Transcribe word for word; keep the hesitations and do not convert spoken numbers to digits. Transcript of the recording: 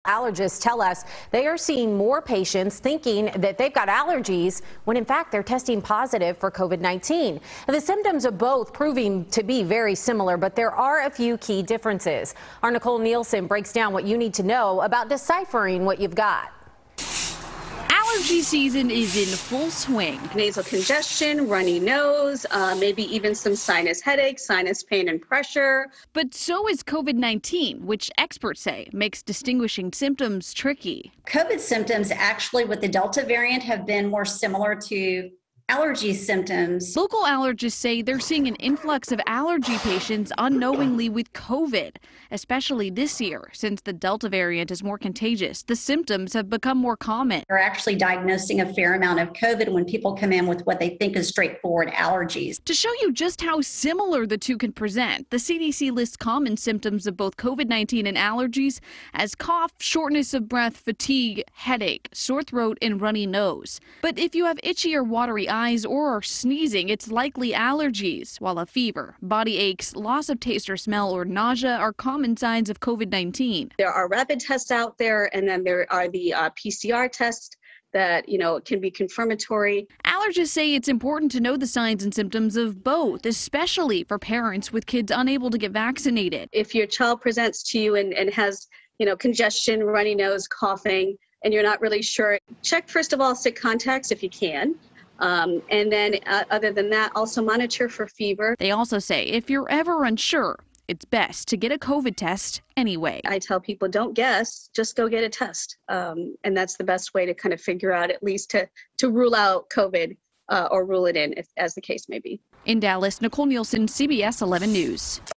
Allergists tell us they are seeing more patients thinking that they've got allergies when in fact they're testing positive for COVID nineteen. The symptoms of both proving to be very similar, but there are a few key differences. Our Nicole Nielsen breaks down what you need to know about deciphering what you've got. Allergy season is in full swing. Nasal congestion, runny nose, uh, maybe even some sinus headaches, sinus pain and pressure. But so is COVID nineteen, which experts say makes distinguishing symptoms tricky. COVID symptoms actually with the Delta variant have been more similar to allergy symptoms. Local allergists say they're seeing an influx of allergy patients unknowingly with COVID, especially this year. Since the Delta variant is more contagious, the symptoms have become more common. They're actually diagnosing a fair amount of COVID when people come in with what they think is straightforward allergies. To show you just how similar the two can present, the C D C lists common symptoms of both COVID nineteen and allergies as cough, shortness of breath, fatigue, headache, sore throat, and runny nose. But if you have itchy or watery eyes, eyes or are sneezing, it's likely allergies, while a fever, body aches, loss of taste or smell, or nausea are common signs of COVID nineteen. There are rapid tests out there, and then there are the uh, P C R tests that, you know, can be confirmatory. Allergists say it's important to know the signs and symptoms of both, especially for parents with kids unable to get vaccinated. If your child presents to you and, and has, you know, congestion, runny nose, coughing, and you're not really sure, check first of all sick contacts if you can. Um, and then uh, other than that, also monitor for fever. They also say if you're ever unsure, it's best to get a COVID test anyway. I tell people don't guess, just go get a test. Um, and that's the best way to kind of figure out, at least to, to rule out COVID uh, or rule it in, if, as the case may be. In Dallas, Nicole Nielsen, C B S eleven News.